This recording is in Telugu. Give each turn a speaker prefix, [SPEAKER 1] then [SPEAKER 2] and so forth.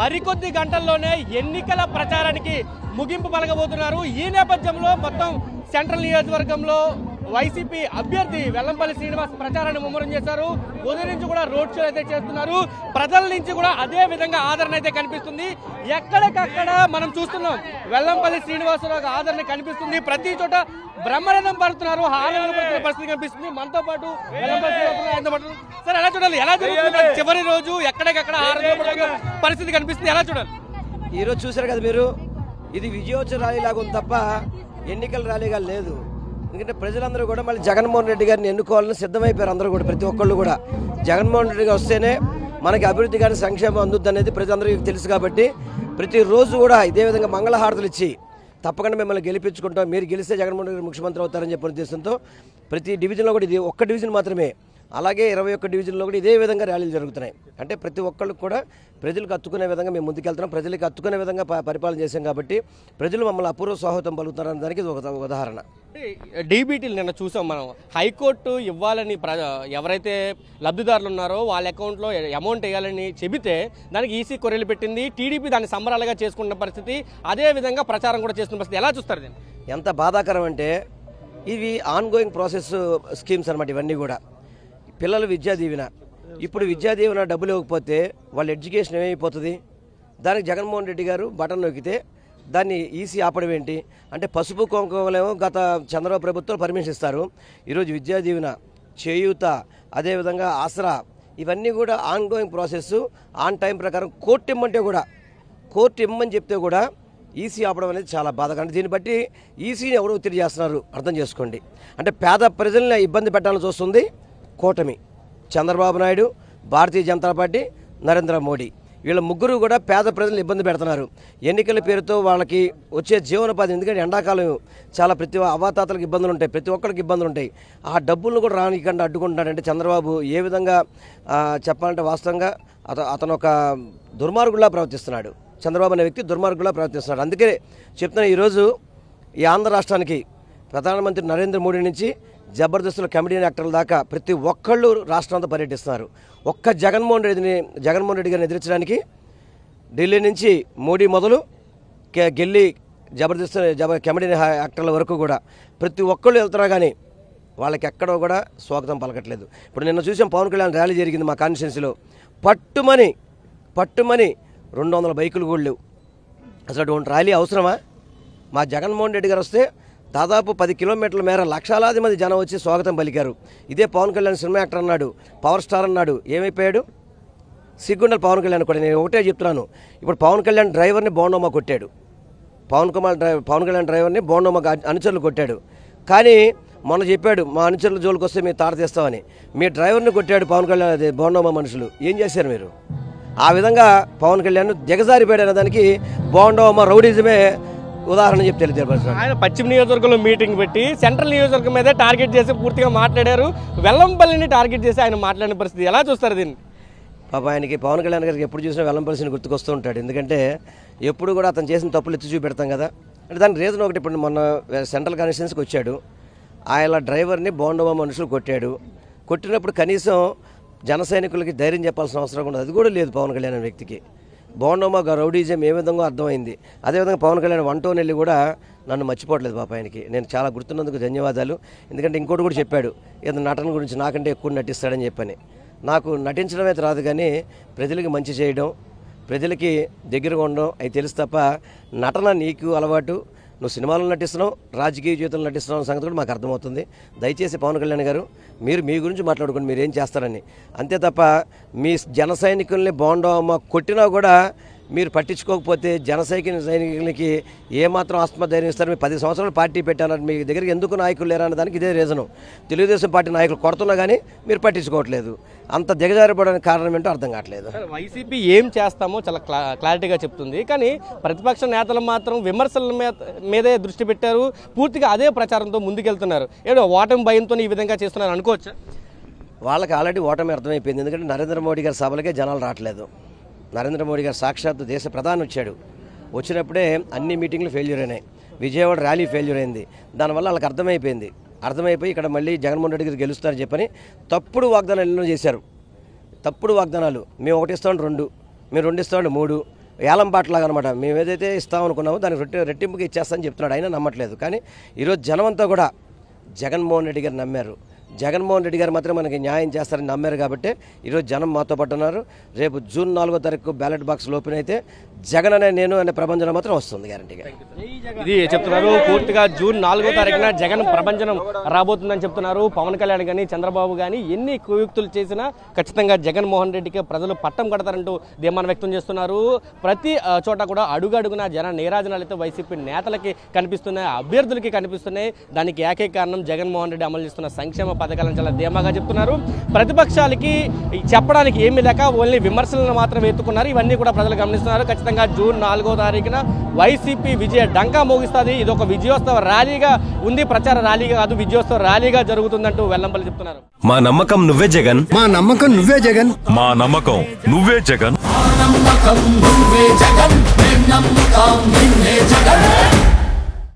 [SPEAKER 1] మరికొద్ది గంటల్లోనే ఎన్నికల ప్రచారానికి ముగింపు పలకబోతున్నారు. ఈ నేపథ్యంలో మొత్తం సెంట్రల్ నియోజకవర్గంలో వైసీపీ అభ్యర్థి వెల్లంపల్లి శ్రీనివాస్ ప్రచారాన్ని ముమ్మరం చేశారు. ఉదయం నుంచి కూడా రోడ్ షో అయితే చేస్తున్నారు. ప్రజల నుంచి కూడా అదే విధంగా ఆదరణ అయితే కనిపిస్తుంది. ఎక్కడికక్కడ మనం చూస్తున్నాం వెల్లంపల్లి శ్రీనివాసరావు ఆదరణ కనిపిస్తుంది. ప్రతి చోట బ్రహ్మరథం పడుతున్నారు, ఆనందం పడుతున్న పరిస్థితి కనిపిస్తుంది. మనతో పాటు సార్ ఎలా చూడాలి, ఎలా జరుగుతుంది చివరి రోజు ఎక్కడికక్కడ ఆనందం పడుతున్న పరిస్థితి కనిపిస్తుంది, ఎలా చూడాలి?
[SPEAKER 2] ఈ రోజు చూశారు కదా మీరు, ఇది విజయోత్సవ ర్యాలీ లాగా ఉంది తప్ప ఎన్నికల ర్యాలీగా లేదు. ఎందుకంటే ప్రజలందరూ కూడా మళ్ళీ జగన్మోహన్ రెడ్డి గారిని ఎన్నుకోవాలని సిద్ధమైపోయారు. అందరూ కూడా ప్రతి ఒక్కళ్ళు కూడా జగన్మోహన్ రెడ్డి గారు వస్తేనే మనకి అభివృద్ధి కానీ సంక్షేమం అందుద్ది అనేది ప్రజలందరికీ తెలుసు. కాబట్టి ప్రతిరోజు కూడా ఇదే విధంగా మంగళహారతులు ఇచ్చి తప్పకుండా మిమ్మల్ని గెలిపించుకుంటాం, మీరు గెలిస్తే జగన్మోహన్ రెడ్డి ముఖ్యమంత్రి అవుతారని చెప్పిన ఉద్దేశంతో ప్రతి డివిజన్లో కూడా ఇది ఒక్క డివిజన్ మాత్రమే, అలాగే 21 డివిజన్లో కూడా ఇదే విధంగా ర్యాలీలు జరుగుతున్నాయి. అంటే ప్రతి ఒక్కళ్ళకి కూడా ప్రజలకు హత్తుకునే విధంగా మేము ముందుకెళ్తున్నాం, ప్రజలకు హత్తుకునే విధంగా పరిపాలన చేశాం. కాబట్టి ప్రజలు మమ్మల్ని అపూర్వ స్వాగతం పలుకుతారని దానికి ఇది ఒక ఉదాహరణ.
[SPEAKER 1] డీబీటీలు నిన్న చూసాం మనం. హైకోర్టు ఇవ్వాలని ఎవరైతే లబ్ధిదారులు ఉన్నారో వాళ్ళ అకౌంట్లో అమౌంట్ వేయాలని చెబితే దానికి ఈసీ కొర్రెలు పెట్టింది. టీడీపీ దాన్ని సంబరాలుగా చేసుకున్న పరిస్థితి, అదే విధంగా ప్రచారం కూడా చేస్తున్న పరిస్థితి. ఎలా చూస్తారు దీన్ని?
[SPEAKER 2] ఎంత బాధాకరం అంటే ఇవి ఆన్గోయింగ్ ప్రాసెస్ స్కీమ్స్ అనమాట. ఇవన్నీ కూడా పిల్లలు విద్యా దీవెన, ఇప్పుడు విద్యా దీవెన డబ్బులు ఇవ్వకపోతే వాళ్ళ ఎడ్యుకేషన్ ఏమైపోతుంది? దానికి జగన్మోహన్ రెడ్డి గారు బటన్ నొక్కితే దాన్ని ఈసీ ఆపడం ఏంటి అంటే పసుపు కుంకుమలేమో గత చంద్రబాబు ప్రభుత్వం పర్మిషన్ ఇస్తారు. ఈరోజు విద్యా దీవెన, చేయూత, అదేవిధంగా ఆసరా ఇవన్నీ కూడా ఆన్గోయింగ్ ప్రాసెస్. ఆన్ టైం ప్రకారం కోర్టు ఇమ్మంటే కూడా, కోర్టు ఇమ్మని చెప్తే కూడా ఈసీ ఆపడం అనేది చాలా బాధగా. దీన్ని బట్టి ఈసీని ఎవరు ఒత్తిడి చేస్తున్నారు అర్థం చేసుకోండి. అంటే పేద ప్రజల్ని ఇబ్బంది పెట్టాలని చూస్తుంది కూటమి, చంద్రబాబు నాయుడు, భారతీయ జనతా పార్టీ, నరేంద్ర మోడీ. వీళ్ళ ముగ్గురు కూడా పేద ప్రజలను ఇబ్బంది పెడుతున్నారు. ఎన్నికల పేరుతో వాళ్ళకి వచ్చే జీవనోపాధి, ఎందుకంటే ఎండాకాలం చాలా ప్రతి అవాతాతలకు ఇబ్బందులు ఉంటాయి, ప్రతి ఒక్కరికి ఇబ్బందులు ఉంటాయి. ఆ డబ్బులను కూడా రానికుండా అడ్డుకుంటున్నాడంటే చంద్రబాబు ఏ విధంగా చెప్పాలంటే వాస్తవంగా అతను ఒక దుర్మార్గులా ప్రవర్తిస్తున్నాడు. చంద్రబాబు అనే వ్యక్తి దుర్మార్గులా ప్రవర్తిస్తున్నాడు. అందుకే చెప్తున్నా, ఈరోజు ఈ ఆంధ్ర రాష్ట్రానికి ప్రధానమంత్రి నరేంద్ర మోడీ నుంచి జబర్దస్తుల కమెడియన్ యాక్టర్ల దాకా ప్రతి ఒక్కళ్ళు రాష్ట్రం అంతా పర్యటిస్తున్నారు. ఒక్క జగన్మోహన్ రెడ్డి గారిని ఎదిరించడానికి ఢిల్లీ నుంచి మోడీ మొదలు గెల్లి కమెడియన్ యాక్టర్ల వరకు కూడా ప్రతి ఒక్కళ్ళు వెళ్తున్నా కానీ వాళ్ళకి ఎక్కడో కూడా స్వాగతం పలకట్లేదు. ఇప్పుడు నిన్న చూసాం, పవన్ కళ్యాణ్ ర్యాలీ జరిగింది మా కాన్స్టిట్యున్సీలో. పట్టుమని 200 బైకులు కూడా లేవు. అసలు అటువంటి ర్యాలీ అవసరమా? మా జగన్మోహన్ రెడ్డి గారు వస్తే దాదాపు 10 కిలోమీటర్ల మేర లక్షలాది మంది జనం వచ్చి స్వాగతం పలికారు. ఇదే పవన్ కళ్యాణ్ సినిమా యాక్టర్ అన్నాడు, పవర్ స్టార్ అన్నాడు, ఏమైపోయాడు? సిగ్గుండాలి పవన్ కళ్యాణ్ కూడా. నేను ఒకటే చెప్తున్నాను, ఇప్పుడు పవన్ కళ్యాణ్ డ్రైవర్ని బోండోమా కొట్టాడు, పవన్ కళ్యాణ్ డ్రైవర్ని బోండోమా అనుచరులు కొట్టాడు. కానీ మొన్న చెప్పాడు మా అనుచరుల జోలికి వస్తే మేము తాట తీస్తామని. మీ డ్రైవర్ని కొట్టాడు పవన్ కళ్యాణ్, అదే బోండోమా మనుషులు. ఏం చేశారు మీరు? ఆ విధంగా పవన్ కళ్యాణ్ దిగజారిపోయాడు అనే దానికి బోండోమా రౌడీజమే ఉదాహరణ చెప్పి తెలియజేయబడుతున్నారు.
[SPEAKER 1] ఆయన పశ్చిమ నియోజకవర్గంలో మీటింగ్ పెట్టి సెంట్రల్ నియోజకవర్గం మీదే టార్గెట్ చేసి పూర్తిగా మాట్లాడారు. వెల్లంపల్లిని టార్గెట్ చేసి ఆయన మాట్లాడిన పరిస్థితి ఎలా చూస్తారు దీన్ని?
[SPEAKER 2] పాప ఆయనకి పవన్ కళ్యాణ్ గారికి ఎప్పుడు చూసినా వెల్లంపల్లిని గుర్తుకొస్తూ ఉంటాడు. ఎందుకంటే ఎప్పుడు కూడా అతను చేసిన తప్పులు ఎత్తి చూపెడతాం కదా. అంటే దానికి రీజన్ ఒకటి, ఇప్పుడు మొన్న సెంట్రల్ కాన్స్టిట్యున్సీకి వచ్చాడు, ఆయన డ్రైవర్ని బోండోమా మనుషులు కొట్టాడు. కొట్టినప్పుడు కనీసం జన సైనికులకి ధైర్యం చెప్పాల్సిన అవసరం ఉండదు, అది కూడా లేదు పవన్ కళ్యాణ్ వ్యక్తికి. బోండోమా రౌడీజం ఏ విధంగా అర్థమైంది. అదేవిధంగా పవన్ కళ్యాణ్ 1 టౌన్ వెళ్ళి కూడా నన్ను మర్చిపోవట్లేదు పాప. ఆయనకి నేను చాలా గుర్తున్నందుకు ధన్యవాదాలు. ఎందుకంటే ఇంకోటి కూడా చెప్పాడు, ఏదో నటన గురించి నాకంటే ఎక్కువ నటిస్తాడని చెప్పని. నాకు నటించడం అయితే రాదు, కానీ ప్రజలకి మంచి చేయడం, ప్రజలకి దగ్గరగా ఉండడం అవి తెలుసు తప్ప నటన నీకు అలవాటు, నువ్వు సినిమాలో నటిస్తున్నావు, రాజకీయ జీవితంలో నటిస్తున్నావు సంగతి కూడా మాకు అర్థమవుతుంది. దయచేసి పవన్ కళ్యాణ్ గారు మీరు మీ గురించి మాట్లాడుకోండి, మీరు ఏం చేస్తారని. అంతే తప్ప మీ జన సైనికుల్ని బోండోమా కొట్టినా కూడా మీరు పట్టించుకోకపోతే జన సైనికులకి ఏమాత్రం ఆత్మధైర్యం ఇస్తారు? మీరు 10 సంవత్సరాలు పార్టీ పెట్టారని మీ దగ్గరికి ఎందుకు నాయకులు లేరా అనే దానికి ఇదే రీజను. తెలుగుదేశం పార్టీ నాయకులు కొడుతున్నా కానీ మీరు పట్టించుకోవట్లేదు. అంత దిగజారిపోవడానికి కారణం ఏంటో అర్థం కావట్లేదు.
[SPEAKER 1] వైసీపీ ఏం చేస్తామో చాలా క్లారిటీగా చెప్తుంది, కానీ ప్రతిపక్ష నేతలు మాత్రం విమర్శల మీదే దృష్టి పెట్టారు. పూర్తిగా అదే ప్రచారంతో ముందుకెళ్తున్నారు. ఏదో ఓటమి భయంతో ఈ విధంగా చేస్తున్నారు అనుకోవచ్చా?
[SPEAKER 2] వాళ్ళకి ఆల్రెడీ ఓటమి అర్థమైపోయింది. ఎందుకంటే నరేంద్ర మోడీ గారి సభలకే జనాలు రావట్లేదు. నరేంద్ర మోడీ గారు సాక్షాత్తు దేశ ప్రధాని వచ్చాడు, వచ్చినప్పుడే అన్ని మీటింగ్లు ఫెయిల్యూర్ అయినాయి. విజయవాడ ర్యాలీ ఫెయిల్యూర్ అయింది. దానివల్ల వాళ్ళకి అర్థమైపోయి ఇక్కడ మళ్ళీ జగన్మోహన్ రెడ్డి గారు గెలుస్తారని చెప్పని తప్పుడు వాగ్దానాలు ఎన్నో చేశారు. తప్పుడు వాగ్దానాలు, మేము 1 ఇస్తామంటే 2, మేము 2 ఇస్తామంటే 3, ఏలంపాట్లాగా అనమాట. మేము ఏదైతే ఇస్తామనుకున్నామో దానికి రెట్టింపుకి ఇచ్చేస్తామని చెప్తున్నాడు. అయినా నమ్మట్లేదు. కానీ ఈరోజు జనమంతా కూడా జగన్మోహన్ రెడ్డి గారు నమ్మారు. జగన్మోహన్ రెడ్డి గారు మాత్రం మనకి న్యాయం చేస్తారని నమ్మారు కాబట్టి ఈరోజు జనం మాతో పట్టున్నారు. రేపు జూన్ 4వ తారీఖు బ్యాలెట్ బాక్స్ ఓపెన్ అయితే జగన్ అనే నేను అనే ప్రభంజనం మాత్రం వస్తుంది గ్యారంటీగా.
[SPEAKER 1] ఇది చెప్తున్నారు. పూర్తిగా జూన్ 4వ తారీఖున జగన్ ప్రభంజనం రాబోతుందని చెప్తున్నారు. పవన్ కళ్యాణ్ కానీ చంద్రబాబు కానీ ఎన్ని కుయుక్తులు చేసినా ఖచ్చితంగా జగన్మోహన్ రెడ్డికి ప్రజలు పట్టం కడతారంటూ ధీమాన్ని వ్యక్తం చేస్తున్నారు. ప్రతి చోట కూడా అడుగడుగున జన నీరాజనాలతో వైసీపీ నేతలకి కనిపిస్తున్నాయి, అభ్యర్థులకి కనిపిస్తున్నాయి. దానికి ఏకైక కారణం జగన్మోహన్ రెడ్డి అమలు చేస్తున్న సంక్షేమ పథకాలను చాలా ధీమాగా చెప్తున్నారు. ప్రతిపక్షాలకి చెప్పడానికి ఏమీ లేక ఓన్లీ విమర్శలను మాత్రం ఎత్తుకున్నారు. ఇవన్నీ కూడా ప్రజలు గమనిస్తున్నారు. ఖచ్చితంగా జూన్ 4వ తారీఖున వైసీపీ విజయ డంకా మోగిస్తుంది. ఇది ఒక విజయోత్సవ ర్యాలీగా ఉంది, ప్రచార ర్యాలీగా కాదు, విజయోత్సవ ర్యాలీగా జరుగుతుందంటూ వెల్లంపల్లి చెప్తున్నారు.
[SPEAKER 3] మా నమ్మకం నువ్వే జగన్,
[SPEAKER 4] మా నమ్మకం నువ్వే జగన్,
[SPEAKER 3] మా నమ్మకం నువ్వే జగన్.